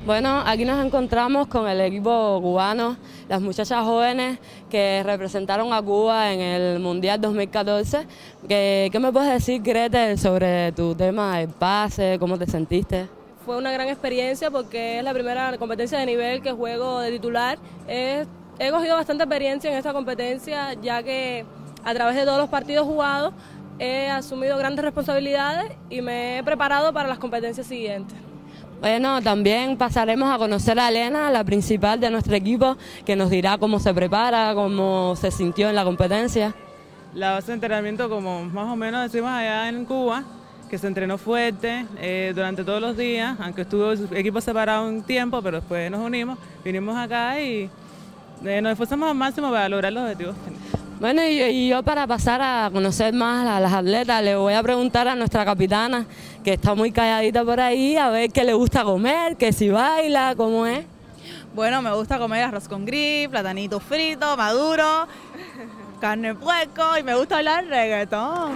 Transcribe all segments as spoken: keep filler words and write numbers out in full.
Bueno, aquí nos encontramos con el equipo cubano, las muchachas jóvenes que representaron a Cuba en el Mundial dos mil catorce. ¿Qué, qué me puedes decir, Gretel, sobre tu tema del pase? ¿Cómo te sentiste? Fue una gran experiencia porque es la primera competencia de nivel que juego de titular. Es, he cogido bastante experiencia en esta competencia, ya que a través de todos los partidos jugados he asumido grandes responsabilidades y me he preparado para las competencias siguientes. Bueno, también pasaremos a conocer a Elena, la principal de nuestro equipo, que nos dirá cómo se prepara, cómo se sintió en la competencia. La base de entrenamiento, como más o menos decimos allá en Cuba, que se entrenó fuerte eh, durante todos los días, aunque estuvo el equipo separado un tiempo, pero después nos unimos, vinimos acá y eh, nos esforzamos al máximo para lograr los objetivos. Bueno, y, y yo para pasar a conocer más a las atletas, le voy a preguntar a nuestra capitana, que está muy calladita por ahí, a ver qué le gusta comer, que si baila, cómo es. Bueno, me gusta comer arroz con gris, platanito frito, maduro, carne de puerco y me gusta hablar reggaetón.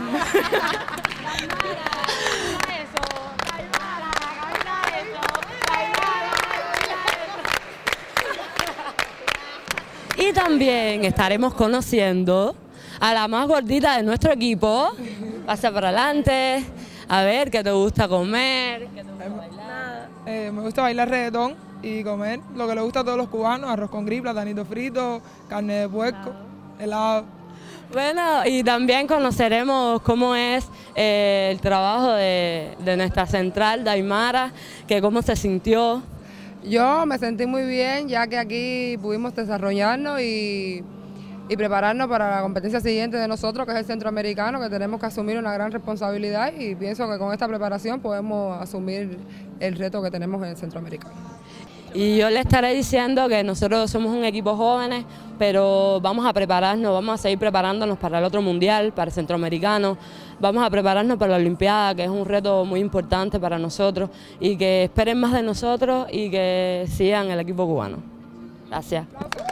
Y también estaremos conociendo a la más gordita de nuestro equipo. Pasa para adelante, a ver qué te gusta comer, qué te gusta bailar. Eh, me gusta bailar reggaetón y comer lo que le gusta a todos los cubanos, arroz con gris, platanito frito, carne de puerco, helado. Bueno, y también conoceremos cómo es eh, el trabajo de, de nuestra central, Daimara, que cómo se sintió. Yo me sentí muy bien, ya que aquí pudimos desarrollarnos y, y prepararnos para la competencia siguiente de nosotros, que es el centroamericano, que tenemos que asumir una gran responsabilidad y pienso que con esta preparación podemos asumir el reto que tenemos en el centroamericano. Y yo le estaré diciendo que nosotros somos un equipo jóvenes, pero vamos a prepararnos, vamos a seguir preparándonos para el otro mundial, para el centroamericano, vamos a prepararnos para la Olimpiada, que es un reto muy importante para nosotros, y que esperen más de nosotros y que sigan el equipo cubano. Gracias.